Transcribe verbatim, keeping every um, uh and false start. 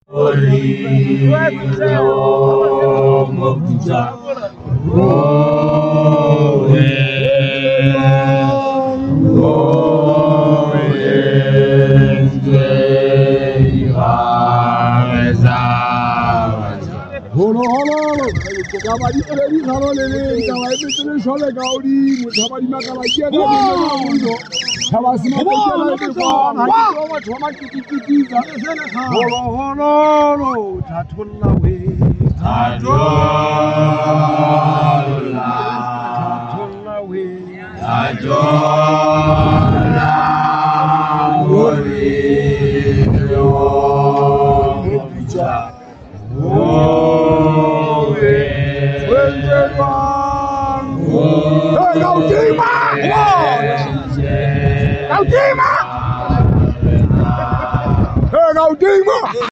Kabadi ni karo lele, kabadi ni shole gaudi, kabadi makalajia na ndio. Kabasi na kwa na kwa na kwa choma kikikiza. Holo holo, tatuna we. Tatuna. Tatuna we. Tatuna. Wori yo. Hey, go Dima! Go Dima! Hey, go Dima!